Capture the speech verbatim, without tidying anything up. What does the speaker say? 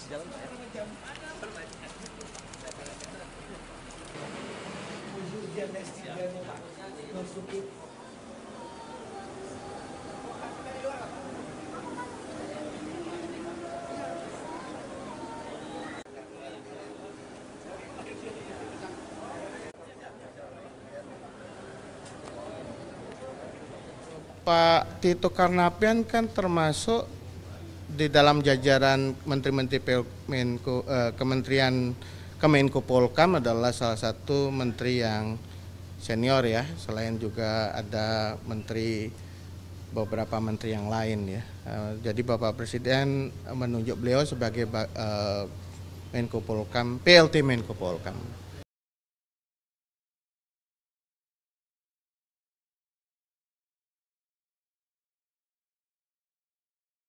Pak Tito Karnavian kan termasuk di dalam jajaran Menteri-Menteri Menko, eh, Kementerian Kemenko Polkam adalah salah satu menteri yang senior ya, selain juga ada menteri beberapa menteri yang lain ya. Eh, jadi Bapak Presiden menunjuk beliau sebagai eh, Menko Polkam, P L T Menko Polkam.